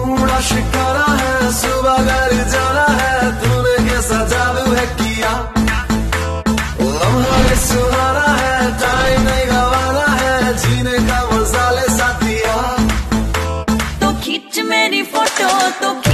कूड़ा शिकारा है, सुबह घर जाना है, तूने कैसा जादू है किया। लम्हा सुहाना है, टाइम नहीं गवाना है, जीने का मजा ले साथिया। तो खींच मेरी फोटो तो